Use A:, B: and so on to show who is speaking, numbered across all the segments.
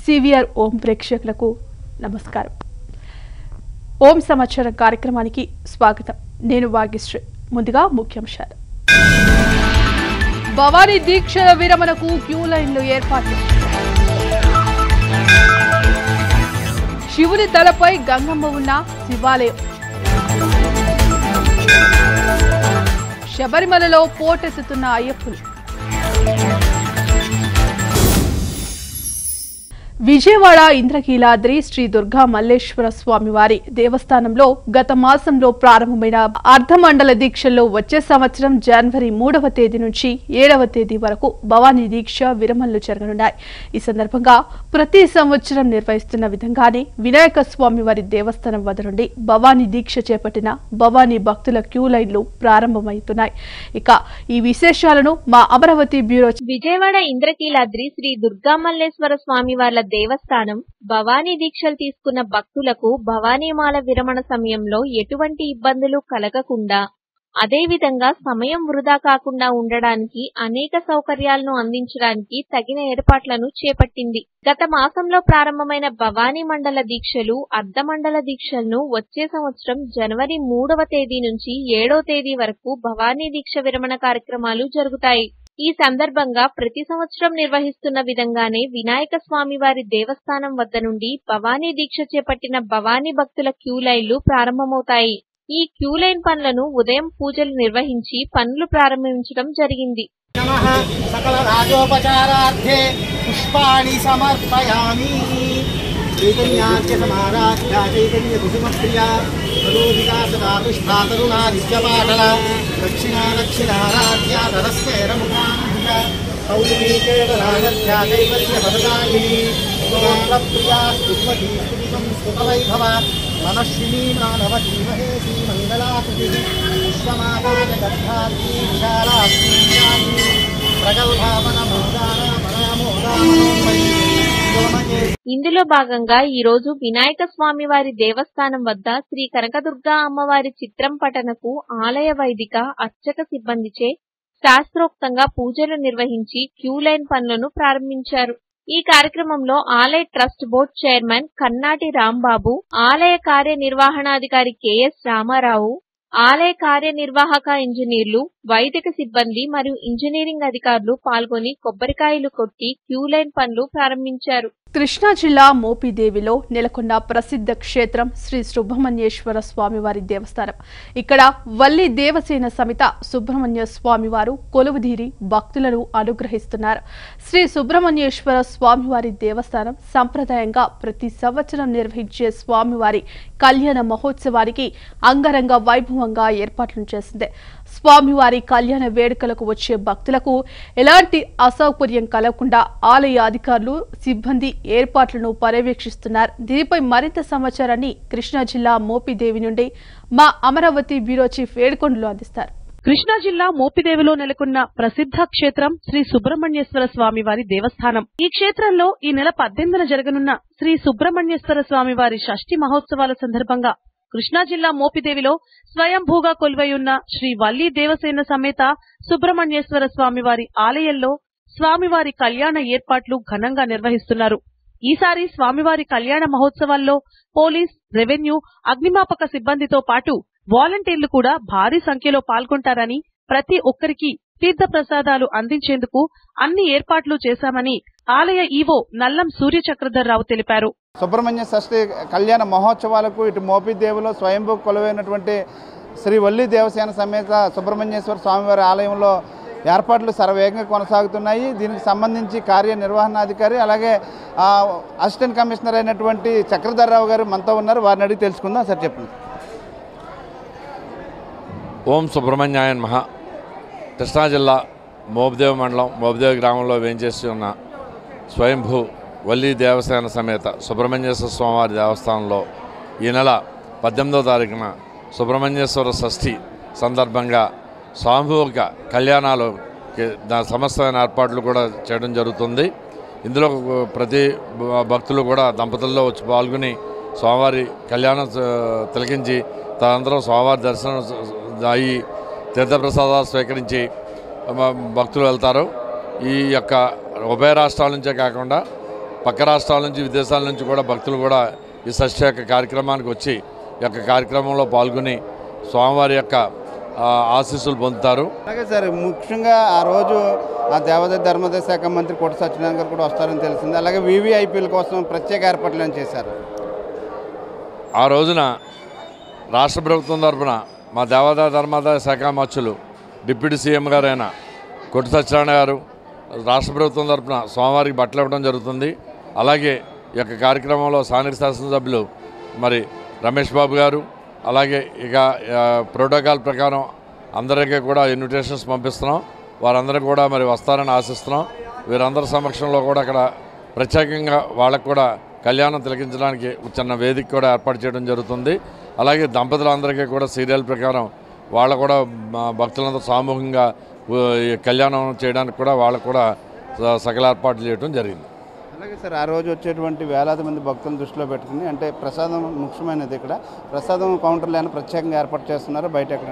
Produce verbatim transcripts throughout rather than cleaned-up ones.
A: CVR ఓం ప్రేక్షకులకు నమస్కారం. ఓం సమాచారం కార్యక్రమానికి స్వాగతం. నేను వాగిశ్రీ. ముందుగా ముఖ్యాంశాలు. భవానీ దీక్షల విరమణకు క్యూ లైన్లు ఏర్పాటు. శివుని తలపై గంగమ్మ ఉన్న శివాలయం. శబరిమలలో పోటెత్తుతున్న అయ్యప్పలు. విజయవాడ ఇంద్రకీలాద్రి శ్రీ దుర్గా మల్లేశ్వర స్వామి వారి దేవస్థానంలో గత మాసంలో ప్రారంభమైన అర్ధమండల దీక్షల్లో వచ్చే సంవత్సరం జనవరి మూడవ తేదీ నుంచి ఏడవ తేదీ వరకు భవానీ దీక్ష విరమణలు జరగనున్నాయి. ఈ సందర్భంగా ప్రతి సంవత్సరం నిర్వహిస్తున్న విధంగానే వినాయక స్వామి వారి దేవస్థానం వద్ద నుండి భవానీ దీక్ష చేపట్టిన భవానీ భక్తుల క్యూ లైన్లు ప్రారంభమవుతున్నాయి. ఇక ఈ విశేషాలను మా అమరావతి బ్యూరో.
B: విజయవాడ ఇంద్రకీలాద్రి శ్రీ దుర్గా మల్లేశ్వర స్వామి వారి దేవస్థానం భవానీ దీక్షలు తీసుకున్న భక్తులకు భవానీమాల విరమణ సమయంలో ఎటువంటి ఇబ్బందులు కలగకుండా, అదేవిధంగా సమయం వృధా కాకుండా ఉండడానికి అనేక సౌకర్యాలను అందించడానికి తగిన ఏర్పాట్లను చేపట్టింది. గత మాసంలో ప్రారంభమైన భవానీ మండల దీక్షలు, అర్ధమండల దీక్షలను వచ్చే సంవత్సరం జనవరి మూడవ తేదీ నుంచి ఏడవ తేదీ వరకు భవానీ దీక్ష విరమణ కార్యక్రమాలు జరుగుతాయి. ఈ సందర్భంగా ప్రతి సంవత్సరం నిర్వహిస్తున్న విధంగానే వినాయక స్వామి వారి దేవస్థానం వద్ద నుండి భవానీ దీక్ష చేపట్టిన భవానీ భక్తుల క్యూ లైన్లు ప్రారంభమవుతాయి. ఈ క్యూ లైన్ పనులను ఉదయం పూజలు నిర్వహించి పనులు ప్రారంభించడం జరిగింది.
C: సకల రాజోపచారార్థే పుష్పాణి సమర్పయామి. చైతన్యాద్య సమారాధ్య చైతన్య కుసుమప్రియ తరోధికా సదా పుష్పా తరుణాదిత్యపాటల దక్షిణా దక్షిణారాధ్య తరస్వేర ముఖానుభుజ కౌలికేతరాధ్య కైవల్య పదదాయిని ప్రియా స్తుమతి స్తుతితం స్తుతవైభవ మనశ్వినీ మానవతీ మహేశీ మంగళాకృతి విశ్వమాదాయ గర్భార్తి విశాలాస్తి ప్రగల్భావన మోదాన పరామోదామోమయీ.
B: ఇందులో భాగంగా ఈ రోజు వినాయక స్వామి వారి దేవస్థానం వద్ద శ్రీ కనకదుర్గా అమ్మవారి చిత్రం పటనకు ఆలయ వైదిక అర్చక సిబ్బందిచే శాస్త్రోక్తంగా పూజలు నిర్వహించి క్యూ లైన్ పనులను ప్రారంభించారు. ఈ కార్యక్రమంలో ఆలయ trust board chairman Kannati Rambabu, ఆలయ కార్యనిర్వహణాధికారి కెఎస్ రామారావు, ఆలయ కార్యనిర్వాహక ఇంజనీర్లు, వైదిక సిబ్బంది మరియు ఇంజనీరింగ్ అధికారులు పాల్గొని కొబ్బరికాయలు కొట్టి క్యూ లైన్ పనులు ప్రారంభించారు.
A: కృష్ణా జిల్లా మోపిదేవిలో నెలకొన్న ప్రసిద్ధ క్షేత్రం శ్రీ సుబ్రహ్మణ్యేశ్వర స్వామివారి దేవస్థానం. ఇక్కడ వల్లి దేవసేన సమిత సుబ్రహ్మణ్య స్వామివారు కొలువుదీరి భక్తులను అనుగ్రహిస్తున్నారు. శ్రీ సుబ్రహ్మణ్యేశ్వర స్వామివారి దేవస్థానం సంప్రదాయంగా ప్రతి సంవత్సరం నిర్వహించే స్వామివారి కళ్యాణ మహోత్సవానికి అంగరంగ వైభవంగా ఏర్పాట్లు చేసింది. స్వామివారి కళ్యాణ వేడుకలకు వచ్చే భక్తులకు ఎలాంటి అసౌకర్యం కలగకుండా ఆలయ అధికారులు, సిబ్బంది ఏర్పాట్లను పర్యవేక్షిస్తున్నారు. దీనిపై మరింత సమాచారాన్ని కృష్ణా జిల్లా మోపిదేవి నుండి మా అమరావతి బ్యూరో చీఫ్ ఏడుకొండలు అందిస్తారు.
D: కృష్ణా జిల్లా మోపిదేవిలో నెలకొన్న ప్రసిద్ధ క్షేత్రం శ్రీ సుబ్రహ్మణ్యేశ్వర స్వామి వారి దేవస్థానం. ఈ క్షేత్రంలో ఈ నెల పద్దెనిమిదిన జరగనున్న శ్రీ సుబ్రహ్మణ్యేశ్వర స్వామి వారి షష్ఠి మహోత్సవాల సందర్భంగా కృష్ణా జిల్లా మోపిదేవిలో స్వయంభూగా కొలువైయున్న శ్రీ వల్లి దేవసేన సమేత సుబ్రహ్మణ్యేశ్వర స్వామివారి ఆలయంలో స్వామివారి కళ్యాణ ఏర్పాట్లు ఘనంగా నిర్వహిస్తున్నారు. ఈసారి స్వామివారి కళ్యాణ మహోత్సవాల్లో పోలీస్, రెవెన్యూ, అగ్నిమాపక సిబ్బందితో పాటు వాలంటీర్లు కూడా భారీ సంఖ్యలో పాల్గొంటారని, ప్రతి ఒక్కరికి తీర్థ ప్రసాదాలు అందించేందుకు అన్ని ఏర్పాట్లు చేశామని ఆలయ ఈవో నల్లం సూర్యచక్రధర్రావు తెలిపారు.
C: సుబ్రహ్మణ్య షష్ఠి కళ్యాణ మహోత్సవాలకు ఇటు మోపిదేవిలో స్వయంభూ కొలువైనటువంటి శ్రీ వల్లి దేవసేన సమేత సుబ్రహ్మణ్యేశ్వర స్వామివారి ఆలయంలో ఏర్పాట్లు శరవేగంగా కొనసాగుతున్నాయి. దీనికి సంబంధించి కార్యనిర్వహణాధికారి అలాగే అసిస్టెంట్ కమిషనర్ అయినటువంటి చక్రధర్రావు గారు మనతో ఉన్నారు. వారిని అడిగి తెలుసుకుందాం. సార్ చెప్పండి.
E: ఓం సుబ్రహ్మణ్యాయ నమః. కృష్ణా జిల్లా మోపిదేవి మండలం మోపిదేవి గ్రామంలో వేంచేసి ఉన్న స్వయంభూ వల్లి దేవసేన సమేత సుబ్రహ్మణ్యేశ్వర స్వామివారి దేవస్థానంలో ఈ నెల పద్దెనిమిదవ తారీఖున సుబ్రహ్మణ్యేశ్వర షష్ఠి సందర్భంగా సామూహిక కళ్యాణాలు సమస్తమైన ఏర్పాట్లు కూడా చేయడం జరుగుతుంది. ఇందులో ప్రతి భక్తులు కూడా దంపతుల్లో వచ్చి పాల్గొని స్వామివారి కళ్యాణం తిలకించి తదనంతరం స్వామివారి దర్శనం అయ్యి తీర్థప్రసాదాలు స్వీకరించి భక్తులు వెళ్తారు. ఈ యొక్క ఉభయ రాష్ట్రాల నుంచే కాకుండా పక్క రాష్ట్రాల నుంచి విదేశాల నుంచి కూడా భక్తులు కూడా ఈ షష్ఠి యొక్క కార్యక్రమానికి వచ్చి ఈ యొక్క కార్యక్రమంలో పాల్గొని స్వామివారి యొక్క ఆశీస్సులు పొందుతారు.
C: అలాగే సార్ ముఖ్యంగా ఆ రోజు ఆ దేవాదాయ ధర్మాదాయ శాఖ మంత్రి కోట సత్యనారాయణ గారు కూడా వస్తారని తెలిసింది. అలాగే వీవీఐపీల కోసం ప్రత్యేక ఏర్పాట్లు చేశారు.
E: ఆ రోజున రాష్ట్ర ప్రభుత్వం తరఫున మా దేవాదాయ ధర్మాదాయ శాఖ మంత్రులు డిప్యూటీ సీఎం గారైన కోట సత్యనారాయణ గారు రాష్ట్ర ప్రభుత్వం తరఫున స్వామివారికి బట్టలు ఇవ్వడం జరుగుతుంది. అలాగే ఈ యొక్క కార్యక్రమంలో స్థానిక శాసనసభ్యులు మరి రమేష్ బాబు గారు, అలాగే ఇక ప్రోటోకాల్ ప్రకారం అందరికీ కూడా ఇన్విటేషన్స్ పంపిస్తున్నాం. వారందరూ కూడా మరి వస్తారని ఆశిస్తున్నాం. వీరందరి సమక్షంలో కూడా అక్కడ ప్రత్యేకంగా వాళ్ళకు కూడా కళ్యాణం తిలకించడానికి చిన్న వేదిక కూడా ఏర్పాటు చేయడం జరుగుతుంది. అలాగే దంపతులందరికీ కూడా సీరియల్ ప్రకారం వాళ్ళ కూడా భక్తులందరూ సామూహికంగా కళ్యాణం చేయడానికి కూడా వాళ్ళకు కూడా సకల ఏర్పాట్లు చేయడం జరిగింది.
C: అలాగే సార్ ఆ రోజు వచ్చేటువంటి వేలాది మంది భక్తులను దృష్టిలో పెట్టుకుని అంటే ప్రసాదం ముఖ్యమైనది. ఇక్కడ ప్రసాదం కౌంటర్లు ఏమైనా ప్రత్యేకంగా ఏర్పాటు చేస్తున్నారు బయట ఎక్కడ?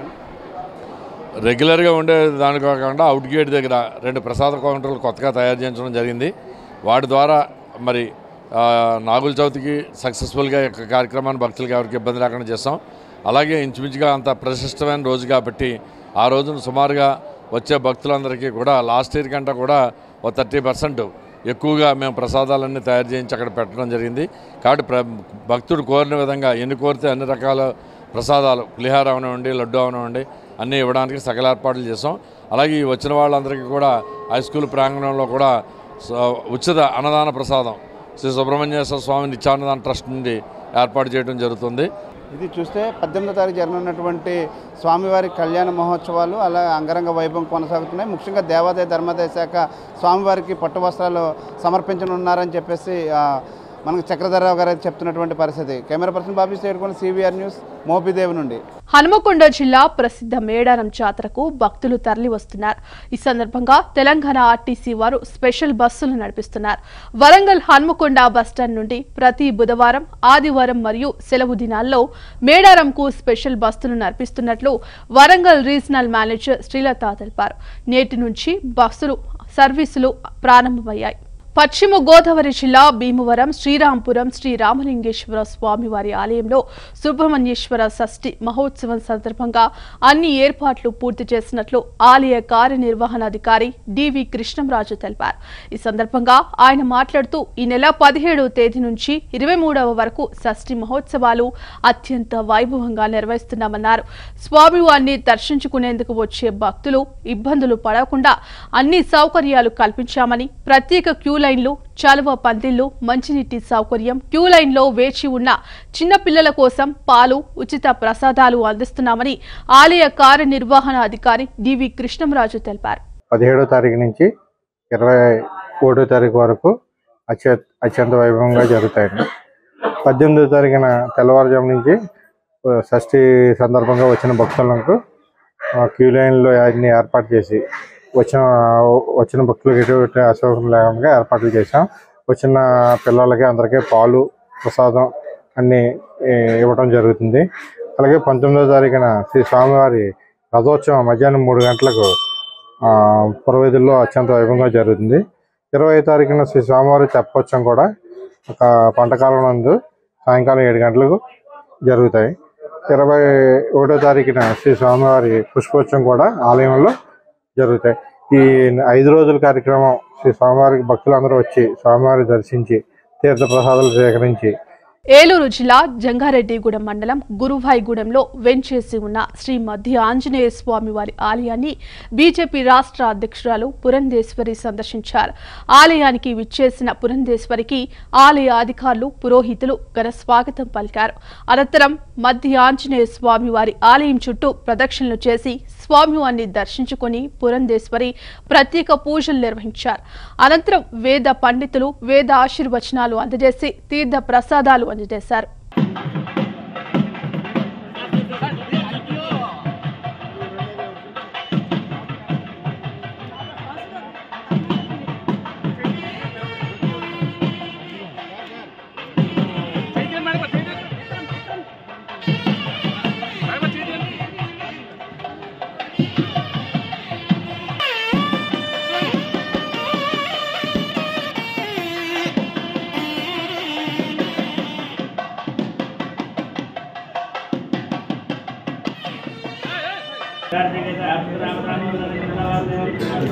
E: రెగ్యులర్గా ఉండే దాని కాకుండా అవుట్ గేట్ దగ్గర రెండు ప్రసాద కౌంటర్లు కొత్తగా తయారు చేయించడం జరిగింది. వాటి ద్వారా మరి నాగుల చవితికి సక్సెస్ఫుల్గా ఈ కార్యక్రమాన్ని భక్తులకు ఎవరికి ఇబ్బంది లేకుండా చేస్తాం. అలాగే ఇంచుమించుగా అంత ప్రశస్తమైన రోజు కాబట్టి ఆ రోజున సుమారుగా వచ్చే భక్తులందరికీ కూడా లాస్ట్ ఇయర్ కంటే కూడా ఒక థర్టీ పర్సెంట్ ఎక్కువగా మేము ప్రసాదాలన్నీ తయారు చేయించి అక్కడ పెట్టడం జరిగింది. కాబట్టి ప్ర భక్తుడు కోరిన విధంగా ఎన్ని కోరితే అన్ని రకాల ప్రసాదాలు పులిహార అవనివ్వండి, లడ్డు అవనివ్వండి అన్నీ ఇవ్వడానికి సకల ఏర్పాట్లు చేసాం. అలాగే వచ్చిన వాళ్ళందరికీ కూడా హై స్కూల్ ప్రాంగణంలో కూడా ఉచిత అన్నదాన ప్రసాదం శ్రీ సుబ్రహ్మణ్యేశ్వర స్వామి నిత్యాన్నదాన ట్రస్ట్ నుండి ఏర్పాటు చేయడం జరుగుతుంది.
C: ఇది చూస్తే పద్దెనిమిదో తారీఖు జరగనున్నటువంటి స్వామివారి కళ్యాణ మహోత్సవాలు అలా అంగరంగ వైభవం కొనసాగుతున్నాయి. ముఖ్యంగా దేవాదాయ ధర్మాదాయ శాఖ స్వామివారికి పట్టు వస్త్రాలు సమర్పించనున్నారని చెప్పేసి మనకు చక్రధరరావు గారు చెప్తున్నటువంటి పరిస్థితి. కెమెరా పర్సన్ బాబీ సేడుకొని సివిఆర్ న్యూస్ మోపిదేవి నుండి.
A: హనుమకొండ జిల్లా ప్రసిద్ధ మేడారం జాతరకు భక్తులు తరలి వస్తున్నారు. ఈ సందర్భంగా తెలంగాణ ఆర్టీసీ వారు స్పెషల్ బస్సులు నడిపిస్తున్నారు. వరంగల్ హనుమకొండ బస్టాండ్ నుండి ప్రతి బుధవారం, ఆదివారం మరియు సెలవు దినాల్లో మేడారంకు స్పెషల్ బస్సులు నడిపిస్తున్నట్లు వరంగల్ రీజనల్ మేనేజర్ శ్రీలత తెలిపారు. నేటి నుంచి బస్సులు సర్వీసులు ప్రారంభమయ్యాయి. పశ్చిమ గోదావరి జిల్లా భీమవరం శ్రీరాంపురం శ్రీ రామలింగేశ్వర స్వామివారి ఆలయంలో సుబ్రహ్మణ్యేశ్వర షష్ఠి మహోత్సవం సందర్భంగా అన్ని ఏర్పాట్లు పూర్తి చేసినట్లు ఆలయ కార్యనిర్వహణాధికారి డివి కృష్ణంరాజు తెలిపారు. ఈ సందర్భంగా ఆయన మాట్లాడుతూ ఈ నెల పదిహేడవ తేదీ నుంచి ఇరవై మూడవ వరకు షష్ఠి మహోత్సవాలు అత్యంత వైభవంగా నిర్వహిస్తున్నామన్నారు. స్వామివారిని దర్శించుకునేందుకు వచ్చే భక్తులు ఇబ్బందులు పడకుండా అన్ని సౌకర్యాలు కల్పించామని, ప్రత్యేక క్యూ లైన్లు, చలువ పందిళ్లు, మంచినీటి సౌకర్యం, క్యూ లైన్ లో వేచి ఉన్న చిన్న పిల్లల కోసం పాలు, ఉచిత ప్రసాదాలు అందిస్తున్నామని ఆలయ కార్యనిర్వహణ అధికారి డివి కృష్ణంరాజు తెలిపారు.
F: పదిహేడో తారీఖు నుంచి ఇరవై ఒకటో తారీఖు వరకు అత్యంత వైభవంగా జరుగుతాయండి. పద్దెనిమిదో తారీఖున తెల్లవారుజాము నుంచి షష్ఠి సందర్భంగా వచ్చిన భక్తులకు క్యూ లైన్లో అన్ని ఏర్పాటు చేసి వచ్చిన వచ్చిన భక్తులకు ఎటువంటి అసౌకర్యం లేకుండా ఏర్పాట్లు చేసాం. వచ్చిన పిల్లలకి అందరికీ పాలు, ప్రసాదం అన్నీ ఇవ్వడం జరుగుతుంది. అలాగే పంతొమ్మిదో తారీఖున శ్రీ స్వామివారి రథోత్సవం మధ్యాహ్నం మూడు గంటలకు పురవీధుల్లో అత్యంత వైభవంగా జరుగుతుంది. ఇరవై తారీఖున శ్రీ స్వామివారి తెప్పోత్సవం కూడా ఒక పంటకాలం నందు సాయంకాలం ఏడు గంటలకు జరుగుతాయి. ఇరవై ఒకటో తారీఖున శ్రీ స్వామివారి పుష్పోత్సవం కూడా ఆలయంలో జరుగుతాయి. ఈ ఐదు రోజుల కార్యక్రమం శ్రీ స్వామివారికి భక్తులందరూ వచ్చి స్వామివారి దర్శించి తీర్థ ప్రసాదాలు సేకరించి
A: ఏలూరు జిల్లా జంగారెడ్డిగూడెం మండలం గురువాయిగూడెంలో వెంచేసి ఉన్న శ్రీ మధ్య ఆంజనేయ స్వామి వారి ఆలయాన్ని బీజేపీ రాష్ట్ర అధ్యక్షురాలు పురంధేశ్వరి సందర్శించారు. ఆలయానికి విచ్చేసిన పురంధేశ్వరికి ఆలయ అధికారులు, పురోహితులు ఘన స్వాగతం పలికారు. అనంతరం మధ్య ఆంజనేయ స్వామి వారి ఆలయం చుట్టూ ప్రదక్షిణలు చేసి స్వామివారిని దర్శించుకుని పురంధేశ్వరి ప్రత్యేక పూజలు నిర్వహించారు. అనంతరం వేద పండితులు వేద ఆశీర్వచనాలు అందజేసి తీర్థ ప్రసాదాలు అందజేశారు.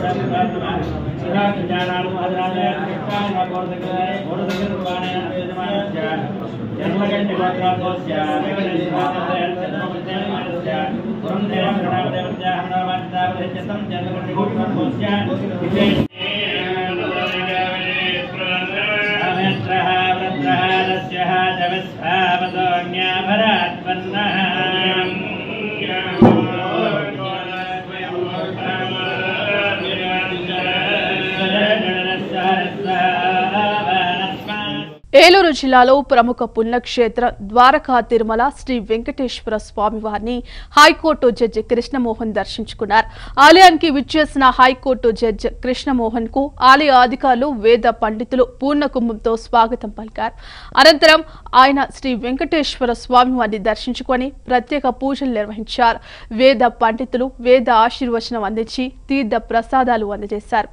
A: ఏలూరు జిల్లాలో ప్రముఖ పుణ్యక్షేత్ర ద్వారకా తిరుమల శ్రీ వెంకటేశ్వర స్వామి వారిని హైకోర్టు జడ్జి కృష్ణమోహన్ దర్శించుకున్నారు. ఆలయానికి విచ్చేసిన హైకోర్టు జడ్జి కృష్ణమోహన్ కు ఆలయ అధికారులు వేద పండితులు పూర్ణ కుంభంతో స్వాగతం పలికారు. అనంతరం ఆయన శ్రీ వెంకటేశ్వర స్వామి వారిని దర్శించుకొని ప్రత్యేక పూజలు నిర్వహించారు. వేద పండితులు వేద ఆశీర్వచనం అందించి తీర్థ ప్రసాదాలు అందజేశారు.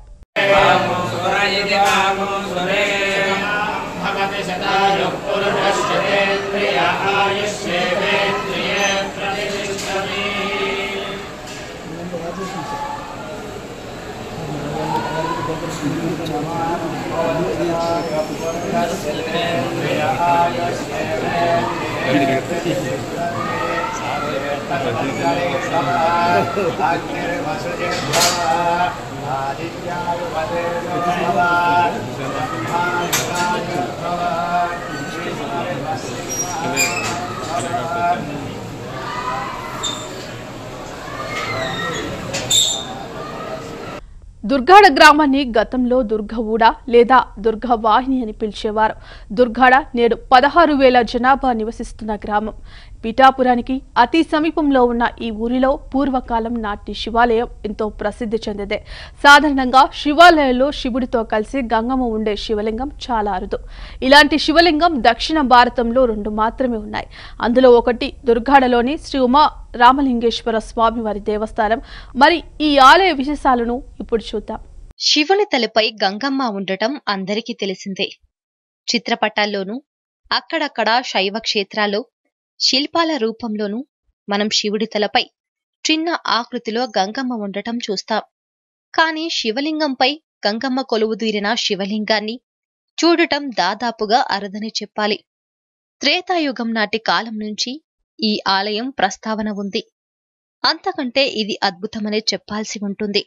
A: దుర్గాడ గ్రామాన్ని గతంలో దుర్గవూడ లేదా దుర్గవాహిని అని పిలిచేవారు. దుర్గాడ నేడు పదహారు వేల జనాభా నివసిస్తున్న గ్రామం. పిఠాపురానికి అతి సమీపంలో ఉన్న ఈ ఊరిలో పూర్వకాలం నాటి శివాలయం ఎంతో ప్రసిద్ధి చెందిందే. సాధారణంగా శివాలయంలో శివుడితో కలిసి గంగమ్మ ఉండే శివలింగం చాలా అరుదు. ఇలాంటి శివలింగం దక్షిణ భారతంలో రెండు మాత్రమే ఉన్నాయి. అందులో ఒకటి దుర్గాడలోని శ్రీ ఉమా రామలింగేశ్వర స్వామి వారి దేవస్థానం. మరి ఈ ఆలయ విశేషాలను ఇప్పుడు చూద్దాం.
G: శివుని తలపై గంగమ్మ ఉండటం అందరికీ తెలిసిందే. చిత్రపటాల్లోనూ అక్కడక్కడ శైవ క్షేత్రాల్లో శిల్పాల రూపంలోనూ మనం శివుడి తలపై చిన్న ఆకృతిలో గంగమ్మ ఉండటం చూస్తాం. కాని శివలింగంపై గంగమ్మ కొలువుదీరిన శివలింగాన్ని చూడటం దాదాపుగా అరుదని చెప్పాలి. త్రేతాయుగం నాటి కాలం నుంచి ఈ ఆలయం ప్రస్తావన ఉంది. అంతకంటే ఇది అద్భుతమనే చెప్పాల్సి ఉంటుంది.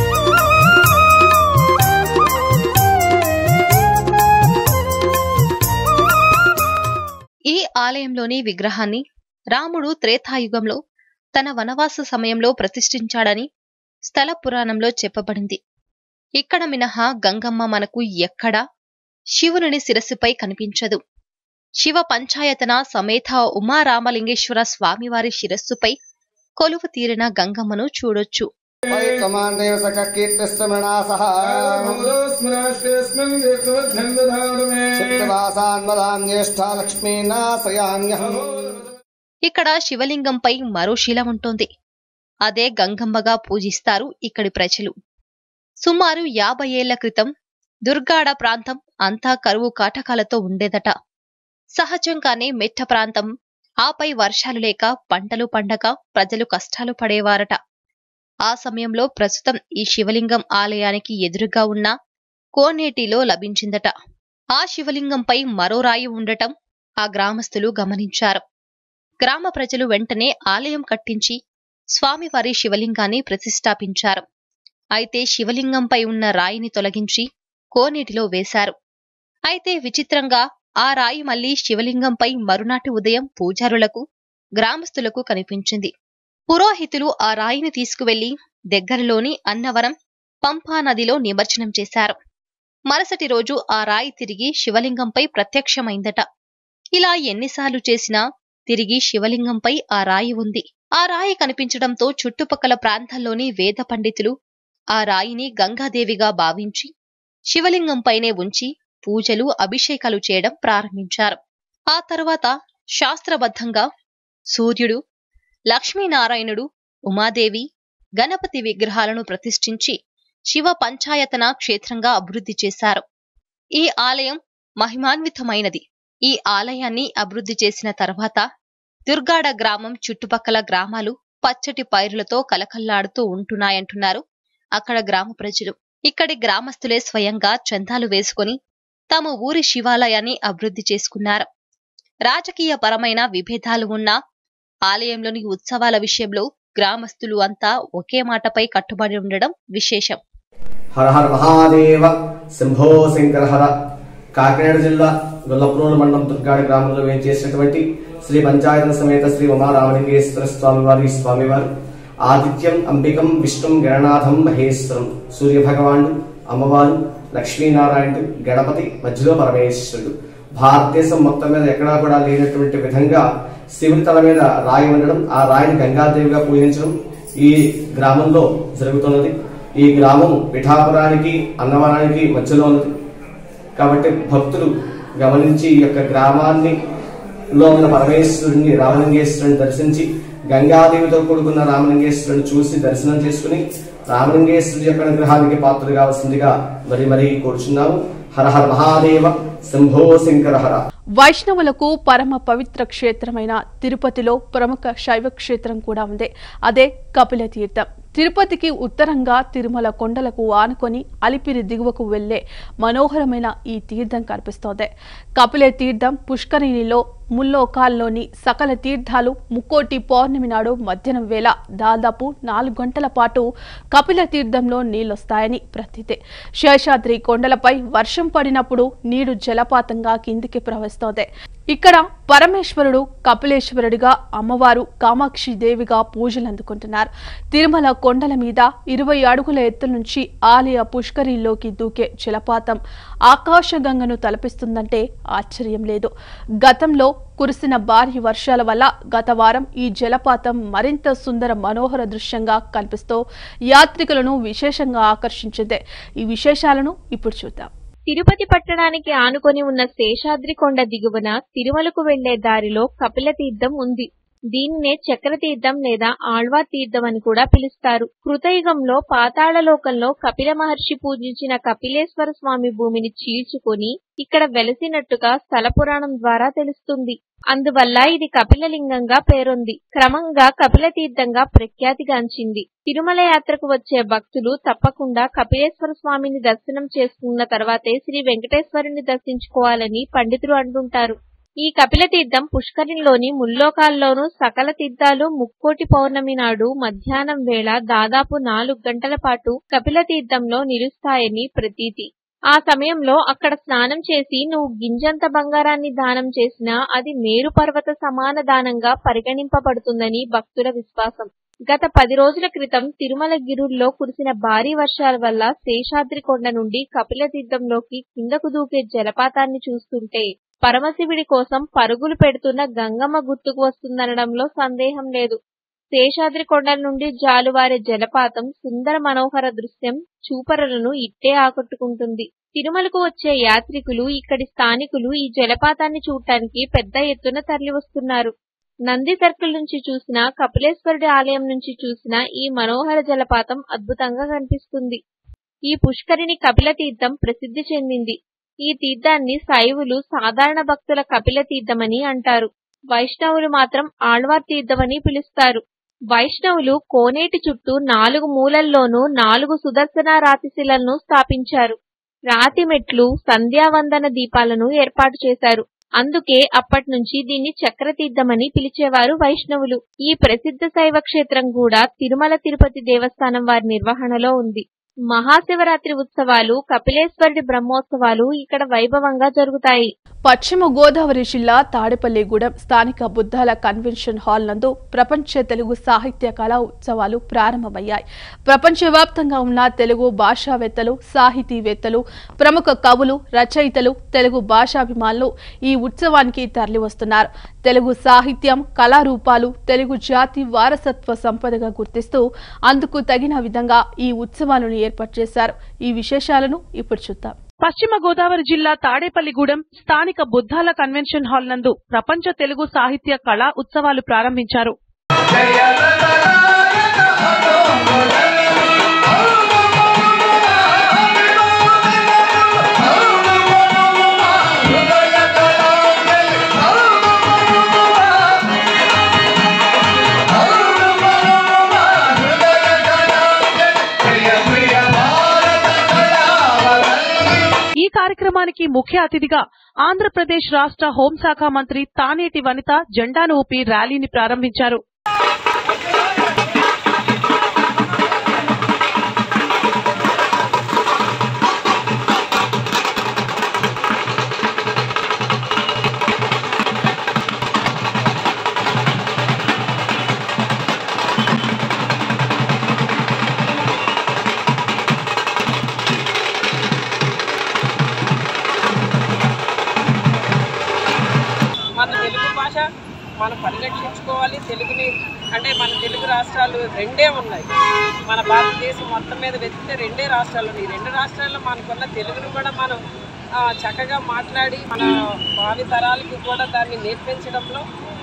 G: ఈ ఆలయంలోని విగ్రహాన్ని రాముడు త్రేతాయుగంలో తన వనవాస సమయంలో ప్రతిష్ఠించాడని స్థల పురాణంలో చెప్పబడింది. ఇక్కడ మినహా గంగమ్మ మనకు ఎక్కడా శివుని శిరస్సుపై కనిపించదు. శివ పంచాయతన సమేత ఉమారామలింగేశ్వర స్వామివారి శిరస్సుపై కొలువు తీరిన గంగమ్మను చూడొచ్చు. ఇక్కడ శివలింగంపై మరో శిల ఉంటుంది. అదే గంగమ్మగా పూజిస్తారు ఇక్కడి ప్రజలు. సుమారు యాభై ఏళ్ల క్రితం దుర్గాడ ప్రాంతం అంతా కరువు కాటకాలతో ఉండేదట. సహజంగానే మెట్ట ప్రాంతం, ఆపై వర్షాలు లేక పంటలు పండక ప్రజలు కష్టాలు పడేవారట. ఆ సమయంలో ప్రస్తుతం ఈ శివలింగం ఆలయానికి ఎదురుగా ఉన్న కోనేటిలో లభించిందట. ఆ శివలింగంపై మరో రాయి ఉండటం ఆ గ్రామస్తులు గమనించారు. గ్రామ ప్రజలు వెంటనే ఆలయం కట్టించి స్వామివారి శివలింగాన్ని ప్రతిష్ఠాపించారు. అయితే శివలింగంపై ఉన్న రాయిని తొలగించి కోనేటిలో వేశారు. అయితే విచిత్రంగా ఆ రాయి మళ్లీ శివలింగంపై మరునాటి ఉదయం పూజారులకు, గ్రామస్తులకు కనిపించింది. పురోహితులు ఆ రాయిని తీసుకువెళ్లి దగ్గరలోని అన్నవరం పంపా నదిలో నిమజ్జనం చేశారు. మరుసటి రోజు ఆ రాయి తిరిగి శివలింగంపై ప్రత్యక్షమైందట. ఇలా ఎన్నిసార్లు చేసినా తిరిగి శివలింగంపై ఆ రాయి ఉంది. ఆ రాయి కనిపించడంతో చుట్టుపక్కల ప్రాంతాల్లోని వేద పండితులు ఆ రాయిని గంగాదేవిగా భావించి శివలింగంపైనే ఉంచి పూజలు, అభిషేకాలు చేయడం ప్రారంభించారు. ఆ తర్వాత శాస్త్రబద్ధంగా సూర్యుడు, లక్ష్మీనారాయణుడు, ఉమాదేవి, గణపతి విగ్రహాలను ప్రతిష్ఠించి శివ పంచాయతన క్షేత్రంగా అభివృద్ధి చేశారు. ఈ ఆలయం మహిమాన్వితమైనది. ఈ ఆలయాన్ని అభివృద్ధి చేసిన తర్వాత దుర్గాడ గ్రామం చుట్టుపక్కల గ్రామాలు పచ్చటి పైరులతో కలకల్లాడుతూ ఉంటున్నాయంటున్నారు అక్కడ గ్రామ ప్రజలు. ఇక్కడి గ్రామస్తులే స్వయంగా చందాలు వేసుకుని తమ ఊరి శివాలయాన్ని అభివృద్ధి చేసుకున్నారు. రాజకీయ పరమైన విభేదాలు ఉన్నా ఆలయంలోని ఉత్సవాల విషయంలో గ్రామస్తులు అంతా ఒకే మాటపై కట్టుబడి ఉండడం విశేషం.
H: హర హర మహాదేవ శంభో శంకర హర. కాకినాడ జిల్లా గొల్లప్రోలు మండలం దుర్గాడి గ్రామంలో వేంచేసినటువంటి శ్రీ పంచాయతన సమేత శ్రీ ఉమారామలింగేశ్వర స్వామివారి స్వామివారు ఆదిత్యం అంబికం విష్ణుం గణనాథం మహేశ్వరం. సూర్య భగవానుడు, అమ్మవారు, లక్ష్మీనారాయణుడు, గణపతి, మధ్యలో పరమేశ్వరుడు. భారతదేశం మొత్తం మీద ఎక్కడా కూడా లేనటువంటి విధంగా శివుడి తల మీద రాయి ఉండడం, ఆ రాయిని గంగాదేవిగా పూజించడం ఈ గ్రామంలో జరుగుతున్నది. ఈ గ్రామం పిఠాపురానికి అన్నవరానికి మధ్యలో ఉన్నది కాబట్టి భక్తులు గమనించి ఈ యొక్క గ్రామాన్ని లో ఉన్న పరమేశ్వరుడిని రామలింగేశ్వరుని దర్శించి గంగాదేవితో కూడుకున్న రామలింగేశ్వరుని చూసి దర్శనం చేసుకుని రామలింగేశ్వరుడి యొక్క అనుగ్రహానికి పాత్రలు కావాల్సిందిగా మరి మరీ కోరుచున్నాము. హర హర మహాదేవ శంభో శంకర హర.
A: వైష్ణవులకు పరమ పవిత్ర క్షేత్రమైన తిరుపతిలో ప్రముఖ శైవ క్షేత్రం కూడా ఉంది. అదే కపిల తీర్థం. తిరుపతికి ఉత్తరంగా తిరుమల కొండలకు ఆనుకొని అలిపిరి దిగువకు వెళ్లే మనోహరమైన ఈ తీర్థం కనిపిస్తోంది. కపిల తీర్థం పుష్కరిణిలో ముల్లోకాల్లోని సకల తీర్థాలు ముక్కోటి పౌర్ణమి నాడు మధ్యాహ్నం వేళ దాదాపు నాలుగు గంటల పాటు కపిల తీర్థంలో నీళ్లొస్తాయని ప్రతీతి. శేషాద్రి కొండలపై వర్షం పడినప్పుడు నీరు జలపాతంగా కిందికి ప్రవహిస్తోంది. ఇక్కడ పరమేశ్వరుడు కపిలేశ్వరుడిగా, అమ్మవారు కామాక్షి దేవిగా పూజలు అందుకుంటున్నారు. తిరుమల కొండల మీద ఇరవై అడుగుల ఎత్తు నుంచి ఆలయ పుష్కరిలోకి దూకే జలపాతం ఆకాశగంగను తలపిస్తుందంటే ఆశ్చర్యం లేదు. గతంలో కురిసిన భారీ వర్షాల వల్ల గత వారం ఈ జలపాతం మరింత సుందర మనోహర దృశ్యంగా కనిపిస్తూ యాత్రికులను విశేషంగా ఆకర్షించింది. ఈ విశేషాలను ఇప్పుడు చూద్దాం.
B: తిరుపతి పట్టణానికి ఆనుకొని ఉన్న శేషాద్రి కొండ దిగువన తిరుమలకు వెళ్లే దారిలో కపిల తీర్థం ఉంది. దీన్నే చక్రతీర్థం లేదా ఆళ్వార్ తీర్థం అని కూడా పిలుస్తారు. కృతయుగంలో పాతాళలోకంలో కపిల మహర్షి పూజించిన కపిలేశ్వర స్వామి భూమిని చీల్చుకొని ఇక్కడ వెలసినట్టుగా స్థల పురాణం ద్వారా తెలుస్తుంది. అందువల్ల ఇది కపిలలింగంగా పేరొంది. క్రమంగా కపిల తీర్థంగా ప్రఖ్యాతిగాంచింది. తిరుమల యాత్రకు వచ్చే భక్తులు తప్పకుండా కపిలేశ్వర స్వామిని దర్శనం చేసుకున్న తర్వాతే శ్రీ వెంకటేశ్వరుని దర్శించుకోవాలని పండితులు అంటుంటారు. ఈ కపిల తీర్థం పుష్కరిణిలోని ముల్లోకాల్లోనూ సకల తీర్థాలు ముక్కోటి పౌర్ణమి నాడు మధ్యాహ్నం వేళ దాదాపు నాలుగు గంటల పాటు కపిల తీర్థంలో నిలుస్తాయని ప్రతీతి. ఆ సమయంలో అక్కడ స్నానం చేసి నువ్వు గింజంత బంగారాన్ని దానం చేసినా అది మేరు పర్వత సమాన దానంగా పరిగణింపబడుతుందని భక్తుల విశ్వాసం. గత పది రోజుల క్రితం తిరుమల గిరుల్లో కురిసిన భారీ వర్షాల వల్ల శేషాద్రి కొండ నుండి కపిల తీర్థంలోకి కిందకు దూకే జలపాతాన్ని చూస్తుంటే పరమశివుడి కోసం పరుగులు పెడుతున్న గంగమ్మ గుర్తుకు వస్తుందనడంలో సందేహం లేదు. శేషాద్రి కొండల నుండి జాలువారే జలపాతం సుందర మనోహర దృశ్యం చూపరులను ఇట్టే ఆకట్టుకుంటుంది. తిరుమలకు వచ్చే యాత్రికులు, ఇక్కడి స్థానికులు ఈ జలపాతాన్ని చూడటానికి పెద్ద ఎత్తున తరలివస్తున్నారు. నంది సర్కిల్ నుంచి చూసినా, కపిలేశ్వరుడి ఆలయం నుంచి చూసినా ఈ మనోహర జలపాతం అద్భుతంగా కనిపిస్తుంది. ఈ పుష్కరిణి కపిల తీర్థం ప్రసిద్ధి చెందింది. ఈ తీర్థాన్ని శైవులు సాధారణ భక్తుల కపిల తీర్థమని అంటారు. వైష్ణవులు మాత్రం ఆళ్వార్ తీర్థమని పిలుస్తారు. వైష్ణవులు కోనేటి చుట్టూ నాలుగు మూలల్లోనూ నాలుగు సుదర్శన రాతిశిలను స్థాపించారు. రాతి మెట్లు, సంధ్యావందన దీపాలను ఏర్పాటు చేశారు. అందుకే అప్పటి నుంచి దీన్ని చక్రతీర్థమని పిలిచేవారు వైష్ణవులు. ఈ ప్రసిద్ధ శైవ క్షేత్రం కూడా తిరుమల తిరుపతి దేవస్థానం వారి నిర్వహణలో ఉంది. మహాశివరాత్రి ఉత్సవాలు, కపిలేశ్వరుడి బ్రహ్మోత్సవాలు ఇక్కడ వైభవంగా జరుగుతాయి.
A: పశ్చిమ గోదావరి జిల్లా తాడేపల్లిగూడెం స్థానిక బుద్ధాల కన్వెన్షన్ హాల్ నందు ప్రపంచ తెలుగు సాహిత్య కళా ఉత్సవాలు ప్రారంభమయ్యాయి. ప్రపంచవ్యాప్తంగా ఉన్న తెలుగు భాషావేత్తలు, సాహితీవేత్తలు, ప్రముఖ కవులు, రచయితలు, తెలుగు భాషాభిమానులు ఈ ఉత్సవానికి తరలివస్తున్నారు. తెలుగు సాహిత్యం, కళారూపాలు తెలుగు జాతి వారసత్వ సంపదగా గుర్తిస్తూ అందుకు తగిన విధంగా ఈ ఉత్సవాలను ఏర్పాటు చేశారు. ఈ విశేషాలను ఇప్పుడు చూద్దాం.
D: పశ్చిమ గోదావరి జిల్లా తాడేపల్లిగూడెం స్థానిక బుద్ధాల కన్వెన్షన్ హాల్ నందు ప్రపంచ తెలుగు సాహిత్య కళా ఉత్సవాలు ప్రారంభించారు.
I: Yeah.
D: కార్యక్రమానికి ముఖ్య అతిథిగా ఆంధ్రప్రదేశ్ రాష్ట్ర హోంశాఖ మంత్రి తానేటి వనిత జెండాను ఊపి ర్యాలీని ప్రారంభించారు.
I: మనం పరిరక్షించుకోవాలి. తెలుగుని అంటే మన తెలుగు రాష్ట్రాలు రెండే ఉన్నాయి. మన భారతదేశం మొత్తం మీద వెతికితే రెండే రాష్ట్రాలు ఉన్నాయి. ఈ రెండు రాష్ట్రాల్లో మనకున్న తెలుగును కూడా మనం చక్కగా మాట్లాడి మన భావి తరాలకి కూడా దాన్ని నేర్పించడంలో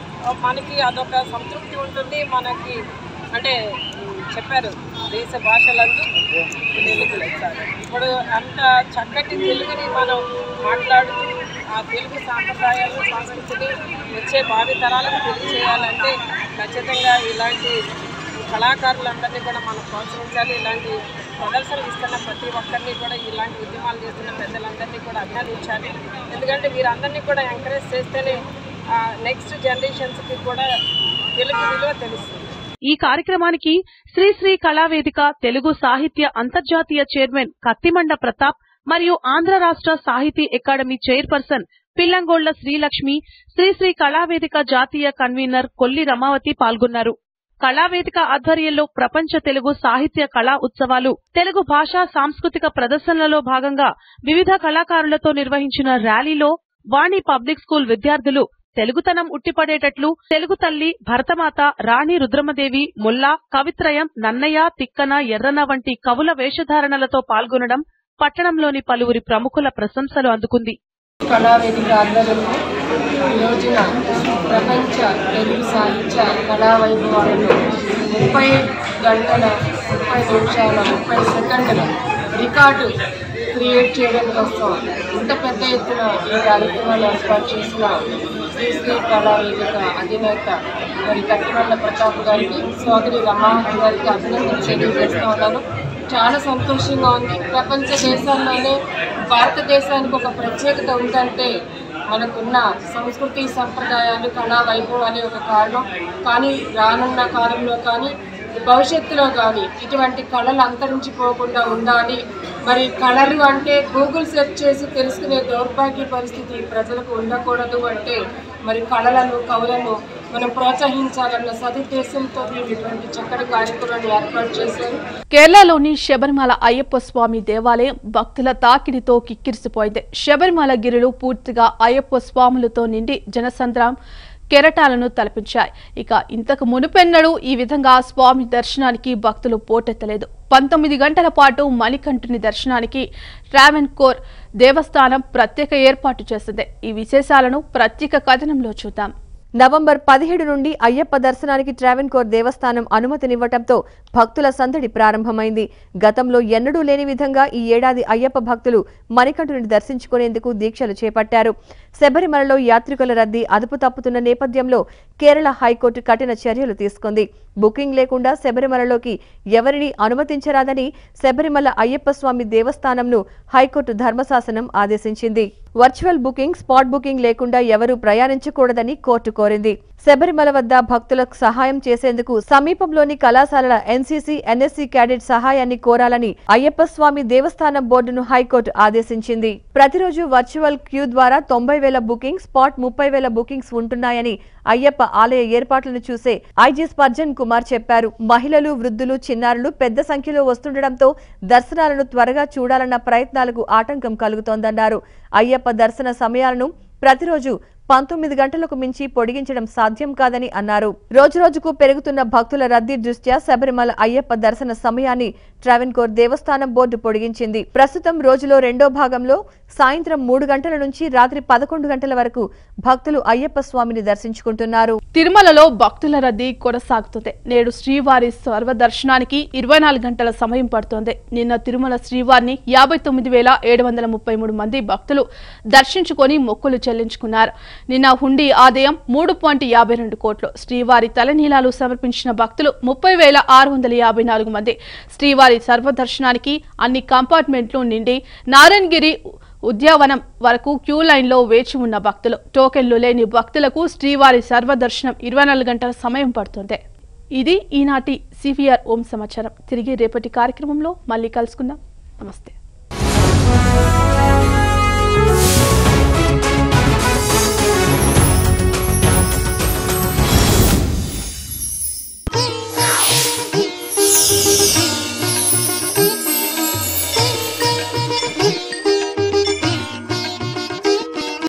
I: మనకి అదొక సంతృప్తి ఉంటుంది. మనకి అంటే చెప్పారు దేశ భాషలందు తెలుగు లెచ్చారు. ఇప్పుడు అంత చక్కటి తెలుగుని మనం మాట్లాడుతూ ఆ తెలుగు సాంప్రదాయాలు సంస్కృతిని వచ్చే భావి తరాలకు తెలియజేయాలంటే ఖచ్చితంగా ఇలాంటి కళాకారులందరినీ కూడా మనం ప్రోత్సహించాలి. ఇలాంటి ప్రదర్శనలు ఇస్తున్న ప్రతి ఒక్కరిని కూడా ఇలాంటి ఉద్యమాలు చేస్తున్న పెద్దలందరినీ కూడా అభినందించాలి. ఎందుకంటే వీరందరినీ కూడా ఎంకరేజ్ చేస్తేనే నెక్స్ట్ జనరేషన్స్కి కూడా తెలుగు విలువ తెలుస్తుంది.
D: ఈ కార్యక్రమానికి శ్రీ శ్రీ కళావేదిక తెలుగు సాహిత్య అంతర్జాతీయ చైర్మన్ కత్తిమండ ప్రతాప్ మరియు ఆంధ్ర రాష్ట్ర సాహితీ అకాడమీ చైర్పర్సన్ పిల్లంగోళ్ల శ్రీలక్ష్మి, శ్రీ శ్రీ కళావేదిక జాతీయ కన్వీనర్ కొల్లి రమావతి పాల్గొన్నారు. కళావేదిక ఆధ్వర్యంలో ప్రపంచ తెలుగు సాహిత్య కళా ఉత్సవాలు తెలుగు భాషా సాంస్కృతిక ప్రదర్శనలలో భాగంగా వివిధ కళాకారులతో నిర్వహించిన ర్యాలీలో వాణి పబ్లిక్ స్కూల్ విద్యార్థులు తెలుగుతనం ఉట్టిపడేటట్లు తెలుగు తల్లి, భరతమాత, రాణి రుద్రమదేవి, ముల్లా, కవిత్రయం, నన్నయ్య, తిక్కన, ఎర్రన వంటి కవుల వేషధారణలతో పాల్గొనడం పట్టణంలోని పలువురి ప్రముఖుల ప్రశంసలు అందుకుంది.
J: కళావేదిక ఆధ్వర్యంలో ఈ రోజున ప్రపంచ తెలుగు సాహిత్య కళా వైభవాలను ముప్పై గంటల ముప్పై నిమిషాల ముప్పై సెకండ్ల రికార్డు క్రియేట్ చేయడం కోసం ఇంత పెద్ద ఎత్తున ఈ కార్యక్రమాన్ని ఏర్పాటు చేసిన శ్రీ శ్రీ కళావేదిక అధినేత మరి కత్తిమండ ప్రతాప్ గారికి, సోదరి రమావతి గారికి అభినందనలు తెలియజేస్తూ ఉన్నాను. చాలా సంతోషంగా ఉంది. ప్రపంచ దేశాల్లోనే భారతదేశానికి ఒక ప్రత్యేకత ఉందంటే మనకున్న సంస్కృతి సంప్రదాయాలు కళా వైభవాలే ఒక కారణం. కానీ రానున్న కాలంలో కానీ భవిష్యత్తులో కానీ ఇటువంటి కళలు అంతరించిపోకుండా ఉండాలి. మరి కళలు అంటే గూగుల్ సెర్చ్ చేసి తెలుసుకునే దౌర్భాగ్య పరిస్థితి ప్రజలకు ఉండకూడదు. అంటే మరి కళలను కవులను మనం ప్రోత్సహించాలన్న సదుద్దేశంతో ఇటువంటి చక్కటి కార్యక్రమాన్ని ఏర్పాటు చేశారు.
A: కేరళలోని శబరిమల అయ్యప్ప స్వామి దేవాలయం భక్తుల తాకిడితో కిక్కిరిసిపోయింది. శబరిమల గిరులు పూర్తిగా అయ్యప్ప స్వాములతో నిండి జనసంద్రం కెరటాలను తలపించాయి. ఇక ఇంతకు మునుపెన్నడూ ఈ విధంగా స్వామి దర్శనానికి భక్తులు పోటెత్తలేదు. పంతొమ్మిది గంటల పాటు మణికంఠుని దర్శనానికి ట్రావెన్కోర్ దేవస్థానం ప్రత్యేక ఏర్పాటు చేసింది. ఈ విశేషాలను ప్రత్యేక కథనంలో చూద్దాం.
K: నవంబర్ పదిహేడు నుండి అయ్యప్ప దర్శనానికి ట్రావెన్కోర్ దేవస్థానం అనుమతినివ్వటంతో భక్తుల సందడి ప్రారంభమైంది. గతంలో ఎన్నడూ లేని విధంగా ఈ ఏడాది అయ్యప్ప భక్తులు మణికంఠుని దర్శించుకునేందుకు దీక్షలు చేపట్టారు. శబరిమలలో యాత్రికుల రద్దీ అదుపు తప్పుతున్న నేపథ్యంలో కేరళ హైకోర్టు కఠిన చర్యలు తీసుకుంది. బుకింగ్ లేకుండా శబరిమలలోకి ఎవరిని అనుమతించరాదని శబరిమల అయ్యప్ప స్వామి దేవస్థానంను హైకోర్టు ధర్మశాసనం ఆదేశించింది. వర్చువల్ బుకింగ్, స్పాట్ బుకింగ్ లేకుండా ఎవరూ ప్రయాణించకూడదని కోర్టు కోరింది. శబరిమల వద్ద భక్తులకు సహాయం చేసేందుకు సమీపంలోని కళాశాలల ఎన్సీసీ, ఎన్ఎస్సీ క్యాడెట్ సహాయాన్ని కోరాలని అయ్యప్ప స్వామి దేవస్థానం బోర్డును హైకోర్టు ఆదేశించింది. ప్రతిరోజు వర్చువల్ క్యూ ద్వారా తొంభై వేల బుకింగ్, స్పాట్ ముప్పై వేల బుకింగ్స్ ఉంటున్నాయని అయ్యప్ప ఆలయ ఏర్పాట్లను చూసే ఐజీ స్పర్జన్ కుమార్ చెప్పారు. మహిళలు, వృద్ధులు, చిన్నారులు పెద్ద సంఖ్యలో వస్తుండటంతో దర్శనాలను త్వరగా చూడాలన్న ప్రయత్నాలకు ఆటంకం కలుగుతోందన్నారు. అయ్యప్ప దర్శన సమయాలను ప్రతిరోజు పంతొమ్మిది గంటలకు మించి పొడిగించడం సాధ్యం కాదని అన్నారు. రోజురోజుకు పెరుగుతున్న భక్తుల రద్దీ దృష్ట్యా శబరిమల అయ్యప్ప దర్శన సమయాన్ని ట్రావెన్కోర్ దేవస్థానం బోర్డు పొడిగించింది. ప్రస్తుతం రోజులో రెండో భాగంలో సాయంత్రం మూడు గంటల నుంచి రాత్రి పదకొండు గంటల వరకు భక్తులు అయ్యప్ప స్వామిని దర్శించుకుంటున్నారు.
A: తిరుమలలో భక్తుల రద్దీ కొనసాగుతుంది. నేడు శ్రీవారి సర్వదర్శనానికి ఇరవై నాలుగు గంటల సమయం పడుతోంది. నిన్న తిరుమల శ్రీవారిని యాభై తొమ్మిది వేల ఏడు వందల ముప్పై మూడు మంది భక్తులు దర్శించుకొని మొక్కులు చెల్లించుకున్నారు. నిన్న హుండీ ఆదాయం మూడు పాయింట్ యాభై రెండు కోట్లు. శ్రీవారి తలనీలాలు సమర్పించిన భక్తులు ముప్పై వేల ఆరు వందల యాభై నాలుగు మంది. శ్రీవారి సర్వదర్శనానికి అన్ని కంపార్ట్మెంట్లు నిండి నారాయణగిరి ఉద్యావనం వరకు క్యూ లైన్లో వేచి ఉన్న భక్తులు. టోకెన్లు లేని భక్తులకు శ్రీవారి సర్వదర్శనం ఇరవై నాలుగు గంటల సమయం పడుతుంది. ఇది ఈనాటి సివిఆర్ ఓం సమాచారం. తిరిగి రేపటి కార్యక్రమంలో మళ్ళీ కలుసుకుందాం. నమస్తే.